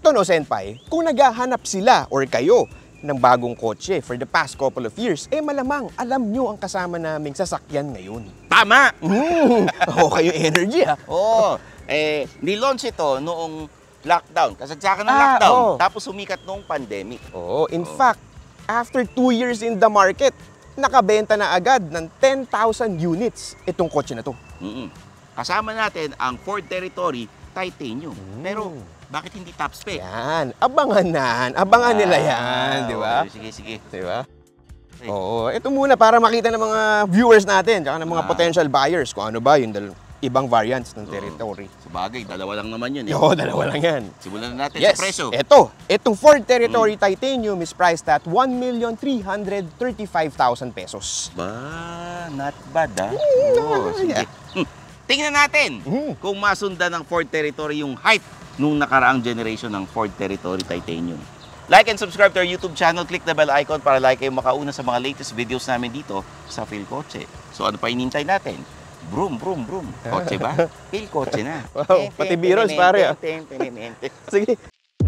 Ito no, Senpai, kung naghahanap sila or kayo ng bagong kotse for the past couple of years, malamang alam nyo ang kasama naming sasakyan ngayon. Tama! Okay yung energy ha. Oo. Nilaunch ito noong lockdown. Kasagsakan ng lockdown. Oo. Tapos sumikat noong pandemic. Oo, in fact, after 2 years in the market, nakabenta na agad ng 10,000 units itong kotse na to. Kasama natin ang Ford Territory Titanium. Pero bakit hindi top spec? Yan, abangan nila yan, di ba? Sige. Di ba? Oo, ito muna para makita ng mga viewers natin, tsaka ng mga potential buyers kung ano ba yung ibang variants ng Territory. Sabagay, dalawa lang naman yun. Oo, dalawa lang yan. Simulan na natin Yes, sa presyo. itong Ford Territory Titanium is priced at 1,335,000 pesos. Ba, not bad Yeah. sige. Tingnan natin kung masundan ng Ford Territory yung hype nung nakaraang generation ng Ford Territory Titanium. Like and subscribe to our YouTube channel. Click the bell icon para like kayo makauna sa mga latest videos namin dito sa Phil Kotse. So ano pa inintay natin? Vroom, vroom, vroom. Kotse ba? Phil Kotse na. Wow, pati biros pare. Sige.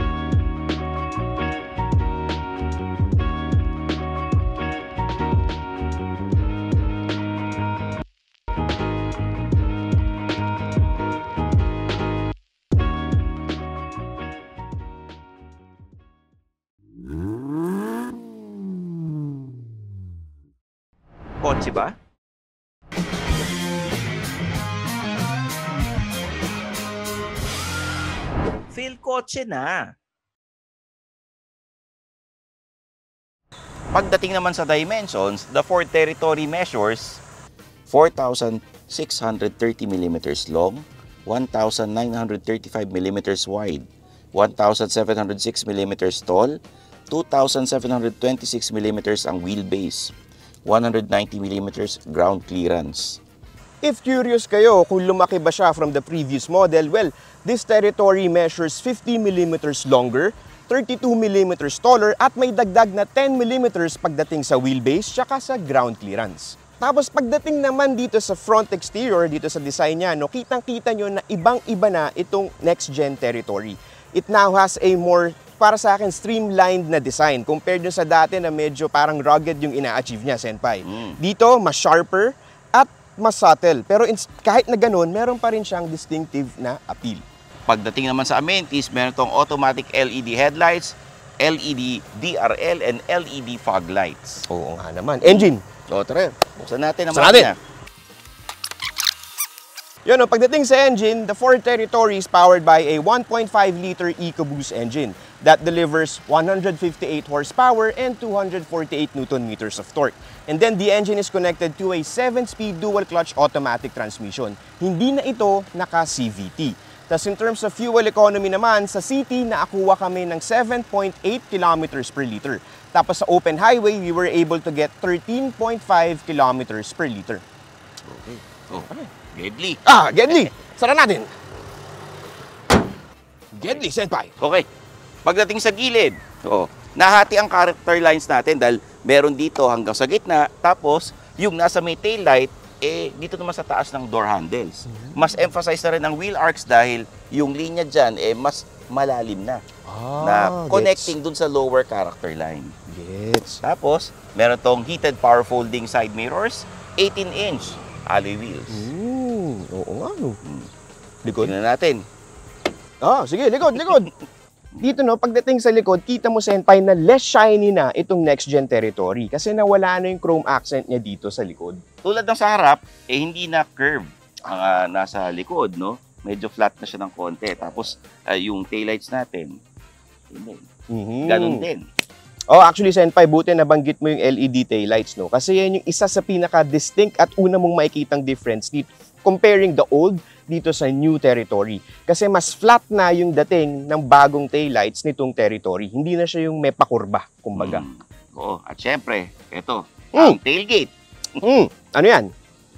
Kotse ba? Phil Kotse na. Pagdating naman sa dimensions, the Ford Territory measures 4,630 mm long, 1,935 mm wide, 1,706 mm tall, 2,726 mm ang wheelbase, 190 mm ground clearance. If curious kayo kung lumaki ba siya from the previous model, well, this Territory measures 50 mm longer, 32 mm taller at may dagdag na 10 mm pagdating sa wheelbase tsaka sa ground clearance. Tapos pagdating naman dito sa front exterior, dito sa design niya, no, kitang-kita nyo na ibang-iba na itong next-gen Territory. It now has a more, para sa akin, streamlined na design compared nyo sa dati na medyo parang rugged yung ina-achieve niya, Senpai. Dito, mas sharper at mas subtle. Pero kahit na ganun, meron pa rin siyang distinctive na appeal. Pagdating naman sa amenities, meron tong automatic LED headlights, LED DRL, and LED fog lights. Oo nga naman. Engine. So, tara, buksan natin ang Buksan natin. makina. Yun, pagdating sa engine, the Ford Territory is powered by a 1.5-liter EcoBoost engine that delivers 158 horsepower and 248 Nm of torque. And then the engine is connected to a 7-speed dual-clutch automatic transmission. Hindi na ito naka-CVT. Tapos in terms of fuel economy naman, sa city nakakuha kami ng 7.8 kilometers per liter. Tapos sa open highway, we were able to get 13.5 kilometers per liter. Okay. Oh, deadly. Deadly! Sara natin! Deadly, Senpai! Okay. Pagdating sa gilid, nahati ang character lines natin dahil meron dito hanggang sa gitna. Tapos, yung nasa may taillight, dito naman sa taas ng door handles. Mas emphasize na rin ang wheel arcs dahil yung linya dyan, mas malalim na. Na connecting dun sa lower character line. Gets. Tapos, meron tong heated power folding side mirrors, 18-inch alloy wheels. Oo nga, no. Likod. Tingnan natin. Sige, likod. Dito, no, pagdating sa likod, kita mo, Senpai, na less shiny na itong next-gen Territory kasi nawala na yung chrome accent niya dito sa likod. Tulad ng sa harap, hindi na curve ang nasa likod, no? Medyo flat na siya ng konti. Tapos, yung taillights natin, ganun din. Actually, Senpai, buti nabanggit mo yung LED taillights, no? Kasi yan yung isa sa pinaka-distinct at una mong makikitang difference dito, comparing the old dito sa new Territory. Kasi mas flat na yung dating ng bagong taillights nitong Territory. Hindi na siya yung may pakurba, kumbaga. Oo, at syempre, ito, ang tailgate. Ano yan?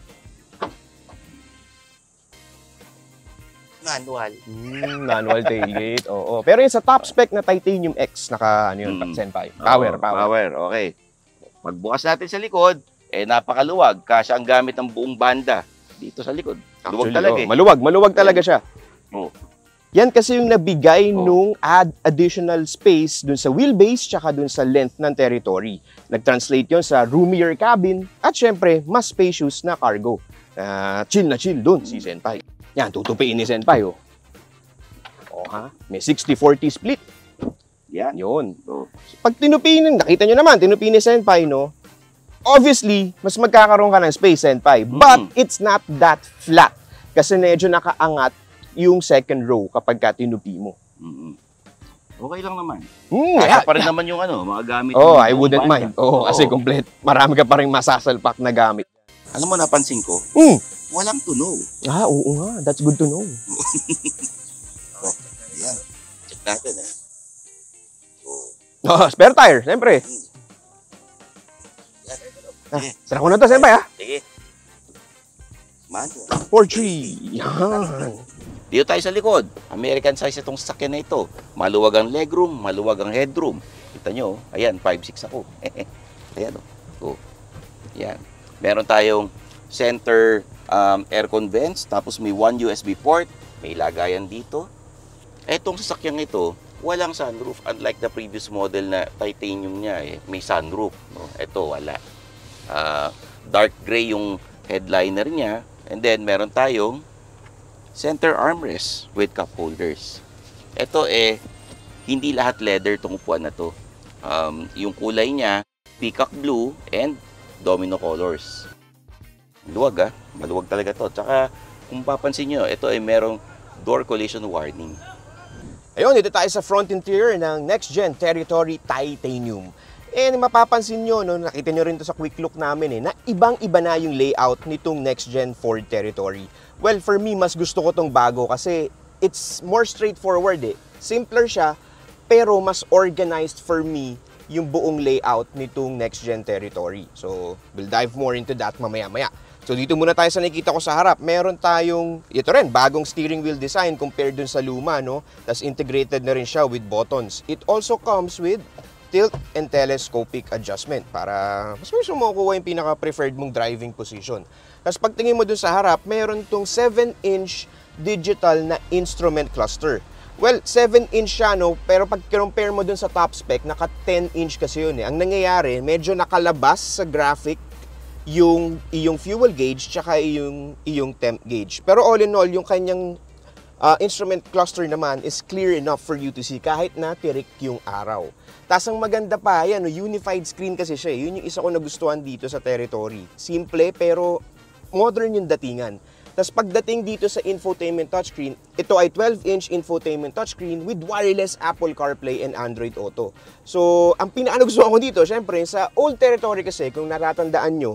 Manual. Manual tailgate, oo. Pero yung sa top spec na Titanium X, Senpai. Power. Okay. Pagbukas natin sa likod, napakaluwag. Kasya ang gamit ng buong banda dito sa likod. Luwag talaga. Maluwag talaga siya. Yan kasi yung nabigay nung additional space dun sa wheelbase tsaka dun sa length ng territory. Nag-translate yon sa roomier cabin at syempre, mas spacious na cargo. Chill na chill dun si Senpai. Yan, tutupiin ni Senpai, oh. Oh, ha? May 60-40 split. Yan. Yun. Pag tinupiin, nakita nyo naman, tinupiin ni Senpai, no? Obviously, mas magkakaroon ka ng space, Senpai. But it's not that flat. Kasi medyo nakaangat yung second row kapag ka tinupi mo. Okay lang naman. Kaya pa rin naman yung mga gamit. Oh, I wouldn't mind. Oh, kasi complete. Marami ka pa rin masasalpak na gamit. Alam mo, napansin ko, walang tunog. Oo nga. That's good to know. Ayan. Check natin, Spare tire, siyempre. Sara ko na to, siyempre, ha? Sige. Manual. 4-3. Yan. Dito tayo sa likod. American size itong sasakyan na ito. Maluwag ang legroom, maluwag ang headroom. Kita nyo, ayan, 5'6" ako. Ayan, Ayan. Meron tayong center aircon vents, tapos may 1 USB port, may lagayan dito. Etong sasakyan ito, walang sunroof. Unlike the previous model na titanium niya, may sunroof. Ito, wala. Dark gray yung headliner niya. And then, meron tayong center armrest with cup holders. Ito hindi lahat leather itong upuan na to. Yung kulay niya, peacock blue and domino colors. Luwag maluwag talaga to. Tsaka kung papansin nyo, ito merong door collision warning. Ayun, dito tayo sa front interior ng Next Gen Territory Titanium. Mapapansin nyo, nakita nyo rin to sa quick look namin na ibang-iba na yung layout nitong Next Gen Ford Territory. Well, for me, mas gusto ko tong bago kasi it's more straightforward Simpler siya, pero mas organized for me yung buong layout nitong Next Gen Territory. So, we'll dive more into that mamaya-maya. So, dito muna tayo sa nakikita ko sa harap. Meron tayong, ito rin, bagong steering wheel design compared dun sa luma, no? Tapos integrated na rin siya with buttons. It also comes with tilt and telescopic adjustment para mas may sumukuha yung pinaka-preferred mong driving position. Tapos pagtingin mo dun sa harap, meron tong 7-inch digital na instrument cluster. Well, 7-inch siya, no? Pero pag compare mo dun sa top spec, naka 10-inch kasi yun Ang nangyayari, medyo nakalabas sa graphic yung iyong fuel gauge tsaka iyong temp gauge. Pero all in all, yung kanyang instrument cluster naman is clear enough for you to see kahit na tirik yung araw. Tapos ang maganda pa, yan, unified screen kasi siya. Yun yung isa ko nagustuhan dito sa Territory. Simple pero modern yung datingan. Tapos pagdating dito sa infotainment touchscreen, ito ay 12-inch infotainment touchscreen with wireless Apple CarPlay and Android Auto. So, ang pinaka-nagustuhan ko dito, syempre, sa old Territory kasi, kung natatandaan nyo,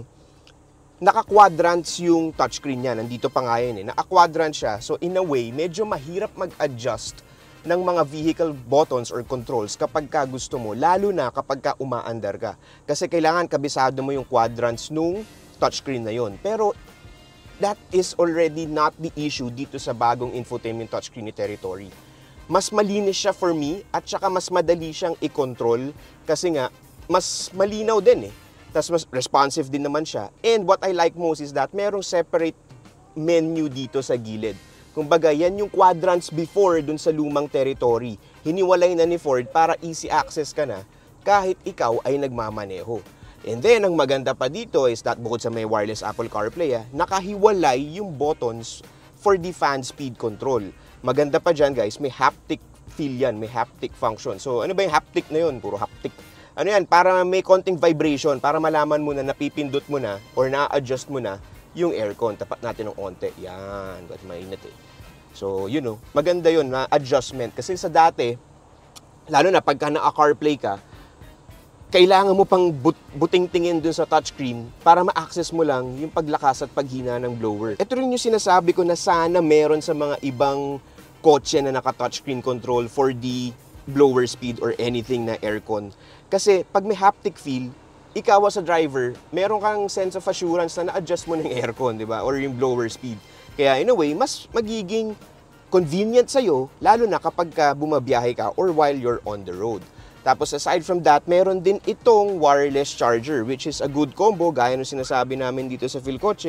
naka-quadrants yung touchscreen niya. Nandito pa nga yun Naka-quadrant siya. So, in a way, medyo mahirap mag-adjust ng mga vehicle buttons or controls kapag ka gusto mo, lalo na kapag ka umaandar ka. Kasi kailangan kabisado mo yung quadrants nung touchscreen na yon. Pero that is already not the issue dito sa bagong infotainment touchscreen ni Territory. Mas malinis siya for me at saka mas madali siyang i-control kasi nga mas malinaw din Tapos mas responsive din naman siya. And what I like most is that merong separate menu dito sa gilid. Kumbaga, yan yung quadrants before dun sa lumang Territory. Hiniwalay na ni Ford para easy access ka na kahit ikaw ay nagmamaneho. And then, ang maganda pa dito is that bukod sa may wireless Apple CarPlay, nakahiwalay yung buttons for the fan speed control. Maganda pa dyan, guys, may haptic feel yan, may haptic function. So, ano ba yung haptic na yun? Puro haptic. Ano yan? Para may konting vibration, para malaman mo na napipindot mo na or na-adjust mo na yung aircon. Tapat natin ng onte. Yan. Ba't mainit So, maganda yun na adjustment. Kasi sa dati, lalo na pagka naka-CarPlay ka, kailangan mo pang buting-tingin dun sa touchscreen para ma-access mo lang yung paglakas at paghina ng blower. Ito rin yung sinasabi ko na sana meron sa mga ibang kotse na naka-touchscreen control for the blower speed or anything na aircon. Kasi pag may haptic feel, ikaw as a driver, meron kang sense of assurance na na-adjust mo ng aircon, di ba? Or yung blower speed. Kaya in a way, mas magiging convenient sa'yo, lalo na kapag bumabiyahe ka or while you're on the road. Tapos aside from that, meron din itong wireless charger, which is a good combo, gaya ng sinasabi namin dito sa Philcoche,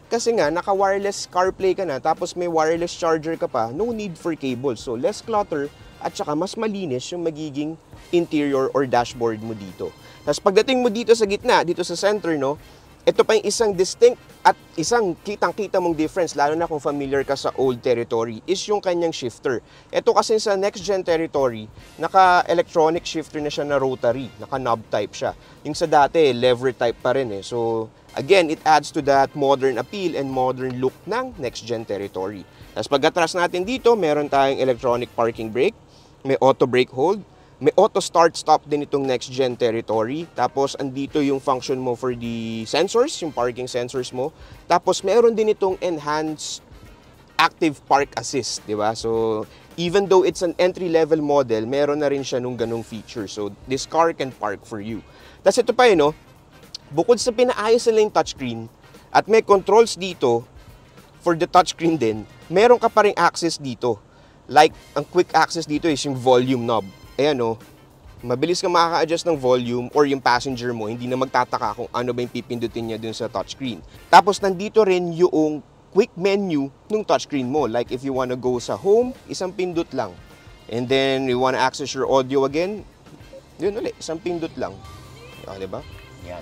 Kasi nga, naka-wireless CarPlay ka na, tapos may wireless charger ka pa, no need for cable. So, less clutter, at saka mas malinis yung magiging interior or dashboard mo dito. Tapos pagdating mo dito sa gitna, dito sa center, no, ito pa yung isang distinct at isang kitang-kita mong difference, lalo na kung familiar ka sa old territory, is yung kanyang shifter. Ito kasi sa next-gen territory, naka-electronic shifter na siya na rotary, naka-knob type siya. Yung sa dati, lever type pa rin eh. So, again, it adds to that modern appeal and modern look ng next-gen territory. Tapos pag-atras natin dito, meron tayong electronic parking brake, may auto brake hold, may auto start-stop din itong next-gen territory. Tapos, andito yung function mo for the sensors, yung parking sensors mo. Tapos, meron din itong enhanced active park assist, di ba? So, even though it's an entry-level model, meron na rin siya nung ganong feature. So, this car can park for you. Tapos, ito pa no? Bukod sa pinaayos nila yung touchscreen, at may controls dito, for the touchscreen din, meron ka pa rin access dito. Like, ang quick access dito is yung volume knob. Ayan mabilis ka makaka-adjust ng volume or yung passenger mo, hindi na magtataka kung ano ba yung pipindutin niya dun sa touchscreen. Tapos nandito rin yung quick menu ng touchscreen mo. Like if you wanna go sa home, isang pindot lang. And then you wanna access your audio again, yun ulit, isang pindot lang. Ah, diba? Yan.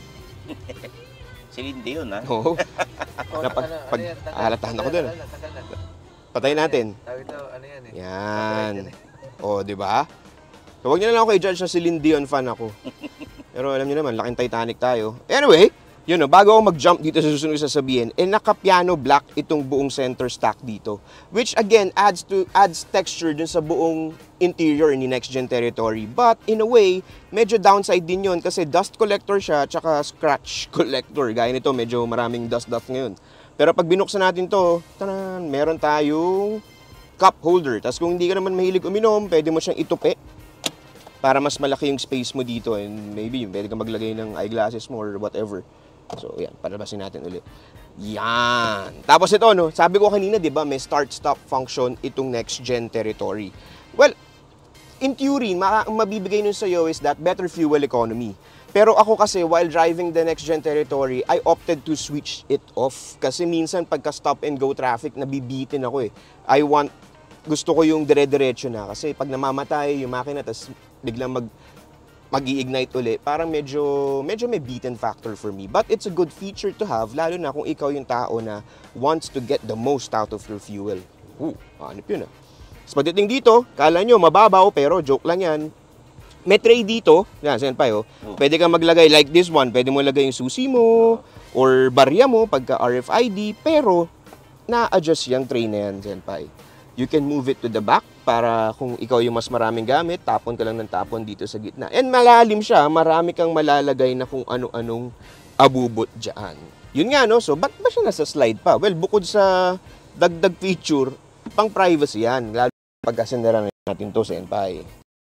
Si Lindy yun, ha? Oo. Halatahan ako dun. Patayin natin. Ano yan eh? Yan. O, di ba? So, huwag niyo na lang ako i-judge na si Celine Dion fan ako. Pero alam niyo naman, laking Titanic tayo. Anyway, yun bago ako mag-jump dito sa susunod sasabihin, naka-piano black itong buong center stack dito. Which again, adds texture dun sa buong interior ni Next Gen Territory. But in a way, medyo downside din yun kasi dust collector siya tsaka scratch collector. Gaya nito, medyo maraming dust ngayon. Pero pag binuksan natin to, tanan, meron tayong cup holder. Tapos kung hindi ka naman mahilig uminom, pwede mo siyang itupi para mas malaki yung space mo dito. And maybe pwede ka maglagay ng eyeglasses mo or whatever. So, yan, palabasin natin ulit. Yan. Tapos ito, sabi ko kanina, di ba, may start-stop function itong next-gen territory. Well, in theory, mabibigay nun sa'yo is that better fuel economy. Pero ako kasi, while driving the next-gen territory, I opted to switch it off. Kasi minsan, pagka stop-and-go traffic, nabibitin ako eh. Gusto ko yung dire-diretso na. Kasi pag namamatay yung makina, tas biglang mag-i-ignite uli, parang medyo may beaten factor for me. But it's a good feature to have, lalo na kung ikaw yung tao na wants to get the most out of your fuel. Hanip yun ah. So pagdating dito, kala nyo mababaw, pero joke lang yan. May tray dito, yan, senpai pwede kang maglagay like this one, pwede mo lagay yung susi mo, or barya mo, pagka RFID, pero na-adjust yung tray na yan, senpai. You can move it to the back para kung ikaw yung mas maraming gamit, tapon ka lang ng tapon dito sa gitna. And malalim siya, marami kang malalagay na kung ano-anong abubot dyan. Yun nga, so ba't ba siya nasa slide pa? Well, bukod sa dagdag feature, pang privacy yan. Lalo pagkasenderan natin to, senpai.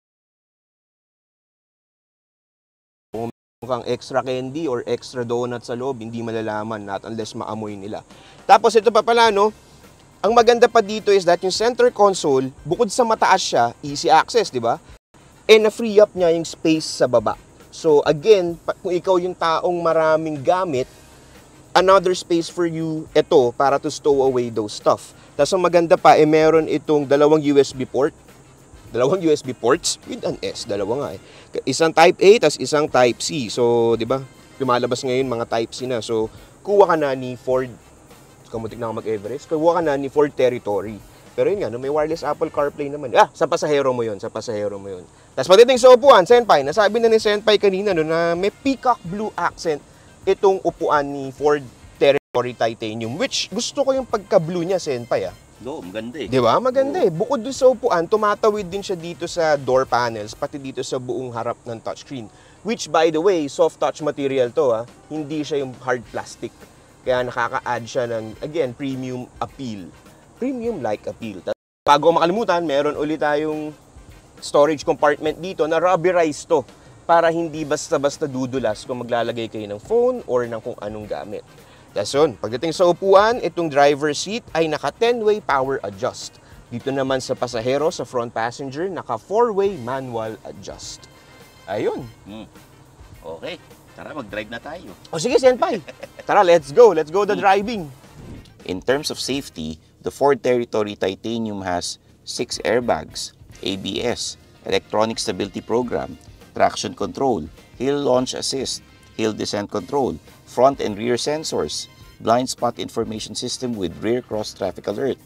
Kung kang extra candy or extra donut sa loob, hindi malalaman, not unless maamoy nila. Tapos ito pa pala, ang maganda pa dito is that yung center console, bukod sa mataas siya, easy access, di ba? And na-free up niya yung space sa baba. So again, kung ikaw yung taong maraming gamit, another space for you ito para to stow away those stuff. Tapos ang maganda pa, meron itong dalawang USB port. Dalawang USB ports with an S, dalawa nga eh. Isang Type A, tas isang Type C. So, di ba? Lumalabas ngayon mga Type C na. So, kuha ka na ni Ford, kamutik na ako mag-Everest, kuha ka na ni Ford Territory. Pero yun nga, may wireless Apple CarPlay naman. Sa pasahero mo yun, Tapos pagdating sa upuan, senpai, nasabi na ni senpai kanina na may peacock blue accent itong upuan ni Ford Territory Titanium, which gusto ko yung pagka-blue niya, senpai Maganda eh. Di ba? Maganda eh. Bukod doon sa upuan, tumatawid din siya dito sa door panels, pati dito sa buong harap ng touchscreen. Which, by the way, soft touch material to Hindi siya yung hard plastic. Kaya nakaka-add siya ng, again, premium appeal. Premium-like appeal. Bago makalimutan, meron ulit tayong storage compartment dito na rubberized to para hindi basta-basta dudulas kung maglalagay kayo ng phone or ng kung anong gamit. That's yun. Pagdating sa upuan, itong driver seat ay naka 10-way power adjust. Dito naman sa pasahero, sa front passenger, naka 4-way manual adjust. Ayun. Okay. Tara, mag-drive na tayo. O sige, Senpai. Tara, let's go. Let's go the driving. In terms of safety, the Ford Territory Titanium has 6 airbags, ABS, electronic stability program, traction control, hill launch assist, hill descent control, front and rear sensors, blind spot information system with rear cross traffic alert,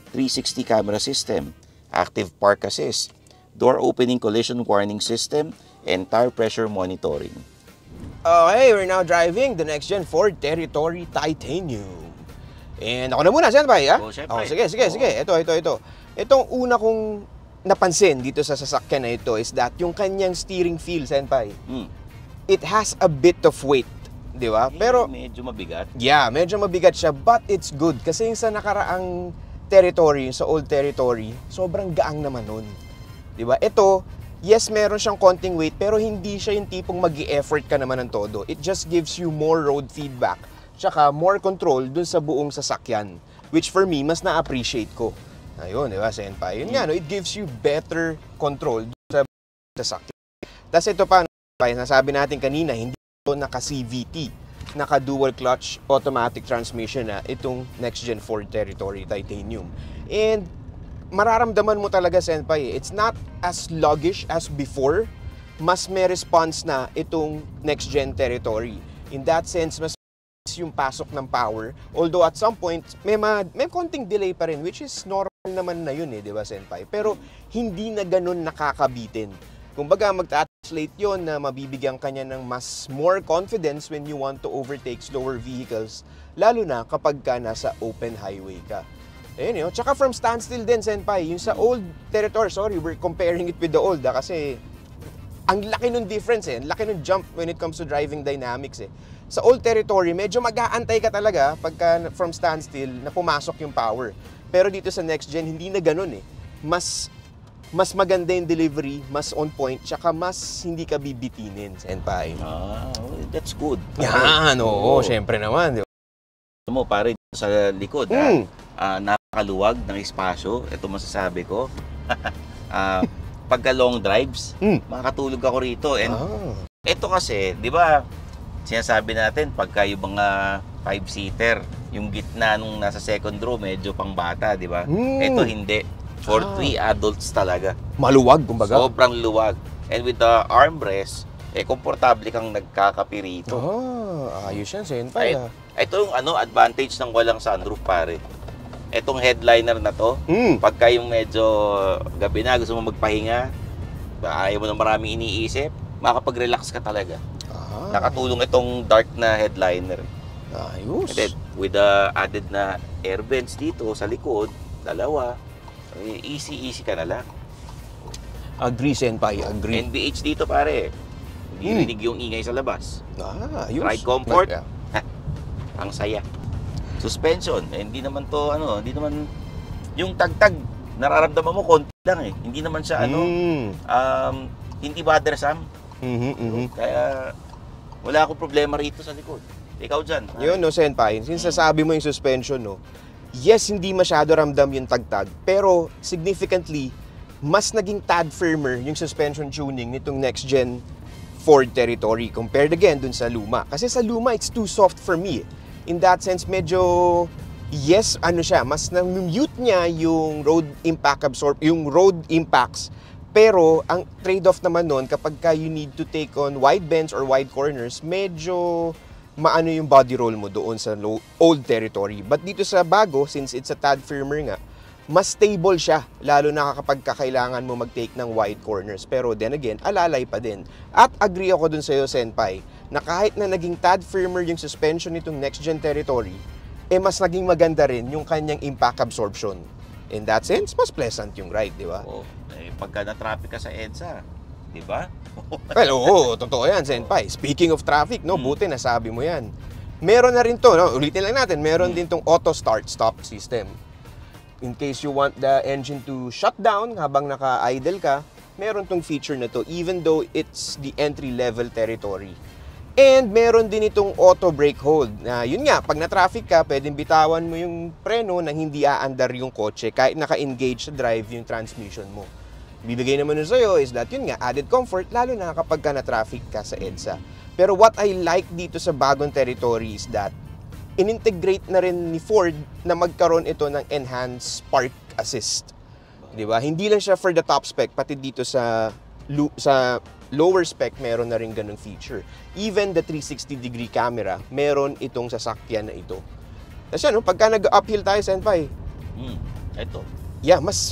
360 camera system, active park assist, door opening collision warning system, and tire pressure monitoring. Okay, we're now driving the next-gen Ford Territory Titanium. And ako na muna, Senpai, ha? Oh, syempre. Sige. Ito. Itong una kong napansin dito sa sasakyan na ito is that yung kanyang steering feel, Senpai, it has a bit of weight, di ba? Pero, medyo mabigat. yeah, medyo mabigat siya, but it's good. Kasi yung sa nakaraang territory, yung sa old territory, sobrang gaang naman nun. Di ba? Ito, yes, meron siyang konting weight, pero hindi siya yung tipong mag-i-effort ka naman ng todo. It just gives you more road feedback, tsaka more control dun sa buong sasakyan, which for me, mas na-appreciate ko. Ayun, di ba, Senpai? Yun nga, no? It gives you better control dun sa sasakyan. Tapos ito pa, nasabi natin kanina, hindi ito naka-CVT, naka-dual clutch automatic transmission na itong next-gen Ford Territory Titanium. And mararamdaman mo talaga, Senpai, it's not as sluggish as before. Mas may response na itong next-gen Territory. In that sense, mas yung pasok ng power. Although at some point, may konting delay pa rin, which is normal naman na yun, di ba, Senpai? Pero hindi na ganun nakakabitin. Kumbaga, mag-translate yun na mabibigyan kanya ng more confidence when you want to overtake slower vehicles, lalo na kapag ka nasa open highway ka. Ayun yun. Tsaka from standstill din, Senpai, yung sa old territory, sorry, we're comparing it with the old, kasi ang laki ng difference ang laki ng jump when it comes to driving dynamics Sa old territory, medyo mag-aantay ka talaga pagka from standstill na pumasok yung power. Pero dito sa next gen, hindi na ganun Mas maganda yung delivery, mas on point, tsaka mas hindi ka bibitinin, Senpai. That's good. Yan, oo, syempre naman. Di ba? Mo, pare, sa likod, napakaluwag ng espasyo. Ito masasabi ko. Pagka long drives, makakatulog ako rito. And ito kasi, di ba, sinasabi natin, pagka yung mga 5-seater, yung gitna nung nasa second row, medyo pang bata, di ba? Ito hindi. For 3 adults talaga. Maluwag, kumbaga. Sobrang luwag. And with the armrest, komportable kang nagkakape rito. Ayos yan, Senpai. Ito yung advantage ng walang sunroof, pare. Etong headliner na to, pagka yung medyo gabi na, gusto mo magpahinga, ayaw mo na maraming iniisip, makapag-relax ka talaga. Nakatulong itong dark na headliner. Ayos. And then, with the added na air vents dito sa likod, dalawa, easy ka na lang. Agree, Senpai, agree. NVH dito, pare. Hindi rinig yung ingay sa labas. Ayos. Ride comfort, ang saya. Suspension, hindi naman to, hindi naman, yung tagtag, nararamdaman mo, konti lang Hindi naman siya, hindi bothersome. Kaya, wala akong problema rito sa likod. Ikaw dyan. Yun, Senpai, since sasabi mo yung suspension, yes, hindi masyado ramdam yung tagtag, pero significantly, mas naging tad firmer yung suspension tuning nitong next-gen Ford Territory compared again dun sa luma. Kasi sa luma, it's too soft for me. In that sense, medyo, yes, mas na-mute niya yung road impacts. Pero, ang trade-off naman nun, kapag you need to take on wide bends or wide corners, medyo maano yung body roll mo doon sa old territory. But dito sa bago, since it's a tad firmer nga, mas stable siya, lalo na kapag kailangan mo mag-take ng wide corners. Pero then again, alalay pa din. At agree ako dun sa'yo, Senpai, na kahit na naging tad firmer yung suspension nitong next-gen territory, mas naging maganda rin yung kanyang impact absorption. In that sense, mas pleasant yung ride, di ba? Pagka na-traffic ka sa EDSA, di ba? Well, totoo yan, Senpai. Speaking of traffic, buti nasabi mo yan. Meron na rin to, ulitin lang natin, meron din tong auto start-stop system. In case you want the engine to shut down habang naka-idle ka, meron tong feature na to, even though it's the entry-level territory. And meron din itong auto brake hold. Na yun nga, pag na-traffic ka, pwedeng bitawan mo yung preno na hindi aandar yung kotse kahit naka-engage sa drive yung transmission mo. bibigay naman nun sa'yo is that, yun nga, added comfort, lalo na kapag ka na-traffic ka sa EDSA. Pero what I like dito sa bagong territory is that, in-integrate na rin ni Ford na magkaroon ito ng enhanced park assist. Di ba? Hindi lang siya for the top spec, pati dito sa lower spec, meron na rin ganung feature. Even the 360-degree camera, meron itong sasakyan na ito. Kasi ano, pagka nag-uphill tayo, Senpai, Ito. yeah, mas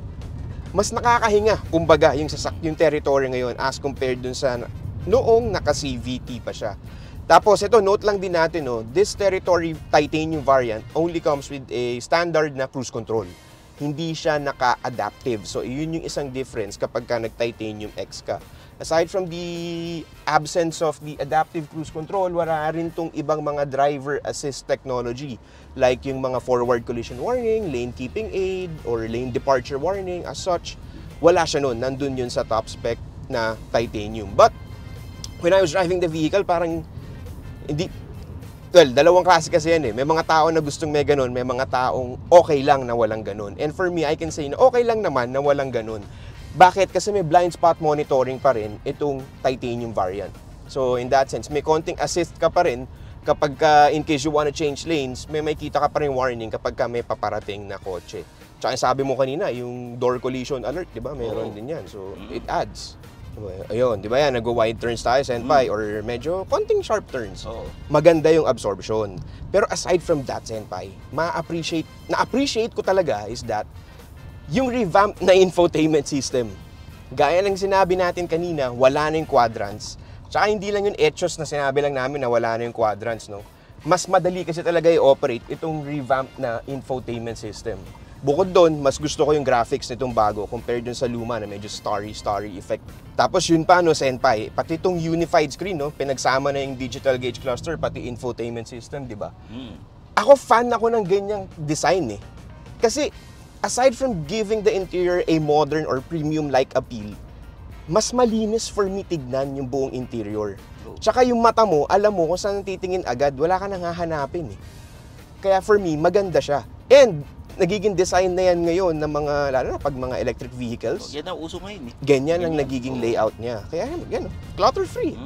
nakakahinga, kumbaga, yung territory ngayon as compared dun sa noong naka-CVT pa siya. Tapos ito, note lang din natin, no, this territory titanium variant only comes with a standard na cruise control. Hindi siya naka-adaptive. So, yun yung isang difference kapag ka nag-titanium X ka. Aside from the absence of the adaptive cruise control, wala rin tong ibang mga driver assist technology like yung mga forward collision warning, lane keeping aid, or lane departure warning as such. Wala siya nun. Nandun yun sa top spec na titanium. But, when I was driving the vehicle, parang hindi... Well, dalawang klase kasi yan eh. May mga tao na gustong may ganun, may mga taong okay lang na walang ganun. And for me, I can say na okay lang naman na walang ganun. Bakit? Kasi may blind spot monitoring pa rin itong titanium variant. So, in that sense, may konting assist ka pa rin kapag in case you wanna change lanes, may kita ka pa rin warning kapag may paparating na kotse. Tsaka sabi mo kanina, yung door collision alert, di ba? Meron din yan. So, it adds. Ayun, di ba yan? Nag-wide turns tayo, Senpai, or medyo konting sharp turns. Maganda yung absorption. Pero aside from that, Senpai, na-appreciate ko talaga is that yung revamp na infotainment system. Gaya ng sinabi natin kanina, wala na yung quadrants. Tsaka hindi lang yung etchos na sinabi lang namin na wala na yung quadrants, no? Mas madali kasi talaga i-operate itong revamp na infotainment system. Bukod doon, mas gusto ko yung graphics nitong bago compared dun sa luma na medyo starry effect. Tapos yun pa, no, Senpai, pati itong unified screen, no? Pinagsama na yung digital gauge cluster, pati infotainment system, di ba? Ako fan ako ng ganyang design eh. Kasi aside from giving the interior a modern or premium-like appeal, mas malinis for me tignan yung buong interior. Tsaka yung mata mo, alam mo kung saan titingin agad, wala ka nang hahanapin eh. Kaya for me, maganda siya. And nagiging design na yan ngayon ng mga, lalo na pag mga electric vehicles. Yan ang uso ngayon eh. Ganyan ang nagiging layout niya. Kaya yan, clutter-free.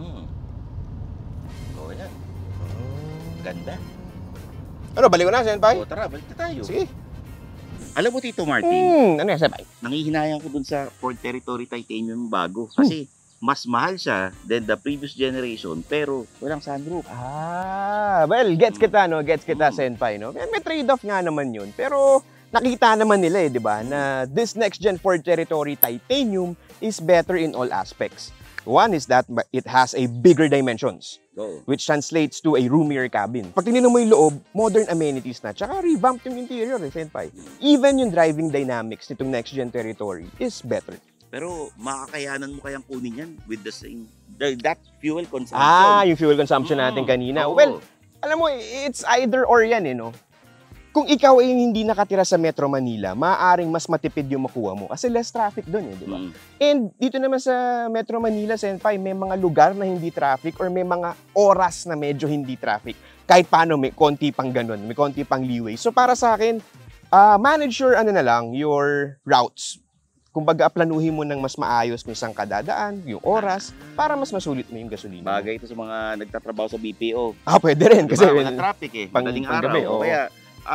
Yan. Ganda. Ano, balik ko na, Senpai? Tara, balik na tayo. Sige. Alam mo, Tito Martin, ano yan, Senpai? nangihinayang ko dun sa Ford Territory Titanium bago. Kasi mas mahal siya than the previous generation, pero walang sunroof. Well, gets kita, no? Gets kita, Senpai, no? May trade-off nga naman yun. Pero nakita naman nila, di ba, na this next-gen Ford Territory Titanium is better in all aspects. One is that it has a bigger dimensions, which translates to a roomier cabin. Pag tinignan mo yung loob, modern amenities na, tsaka revamped yung interior, Senpai. Even yung driving dynamics nitong next-gen Territory is better. Pero makakayanan mo kayang kunin yan with the same, that fuel consumption. Yung fuel consumption natin kanina. Well, alam mo, it's either or yan, no? Kung ikaw ay hindi nakatira sa Metro Manila, maaaring mas matipid yung makuha mo kasi less traffic doon, di ba? And dito naman sa Metro Manila, Senpai, may mga lugar na hindi traffic or may mga oras na medyo hindi traffic. Kahit paano, may konti pang ganun, may konti pang leeway. So para sa akin, manage your, your routes. Kumbaga, planuhin mo ng mas maayos kung saan ka dadaan, yung oras, para mas masulit mo yung gasolina. Bagay ito sa mga nagtatrabaho sa BPO. Pwede rin. Kasi wala traffic eh. Madaling araw. Kaya,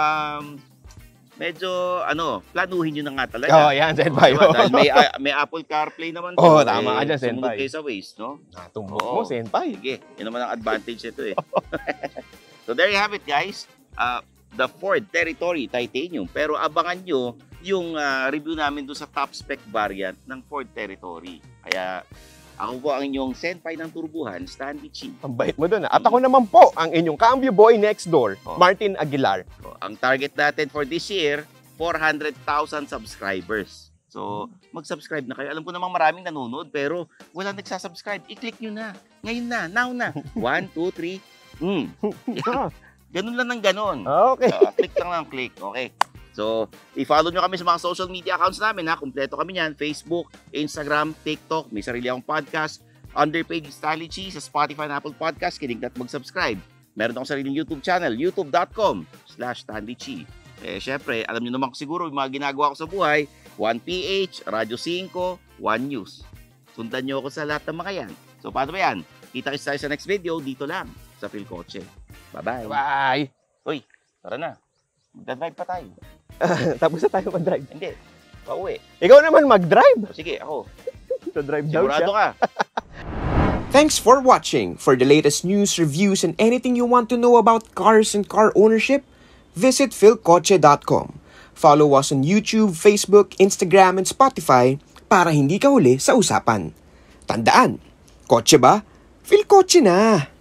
medyo, planuhin nyo na nga talaga. Yan, Senpai. Diba? Dahil may Apple CarPlay naman. Tama ka dyan, Senpai. Sumunod kayo sa Waze, no? Natumbok mo, Senpai. Sige, yun naman ang advantage nito eh. So there you have it, guys. The Ford Territory Titanium. Pero abangan nyo yung review namin doon sa top spec variant ng Ford Territory. Kaya, ako po ang inyong Senpai ng Turbuhan, Stanley Chi. Ang bait mo doon. At ako naman po, ang inyong cambio boy next door, Martin Aguilar. Ang target natin for this year, 400,000 subscribers. So, mag-subscribe na kayo. Alam ko namang maraming nanonood, pero walang nagsasubscribe. I-click nyo na. Ngayon na. Now na. 1, 2, 3. Ganun lang ng ganun. Okay. Click lang ng click. Okay. So, i-follow nyo kami sa mga social media accounts namin, ha? Kompleto kami yan. Facebook, Instagram, TikTok. May sarili akong podcast. Underpage Stanley Chi sa Spotify and Apple Podcast. Kinig na't mag-subscribe. Meron akong sariling YouTube channel, youtube.com/StanleyChi. Syempre, alam nyo naman siguro yung mga ginagawa ko sa buhay. 1PH, Radyo 5, 1 News. Sundan nyo ako sa lahat ng mga yan. So, paano ba yan? Kita-kits tayo sa next video, dito lang, sa Philcoche. Bye-bye. Bye! Uy, tara na. Magdadrive pa tayo. Tapos na tayo mag-drive. Hindi, pauwi. Ikaw naman mag-drive. O, sige, ako. So drive daw siya. Sigurado ka. Thanks for watching. For the latest news, reviews, and anything you want to know about cars and car ownership, visit philcoche.com. Follow us on YouTube, Facebook, Instagram, and Spotify para hindi ka huli sa usapan. Tandaan, kotse ba? Philcoche na!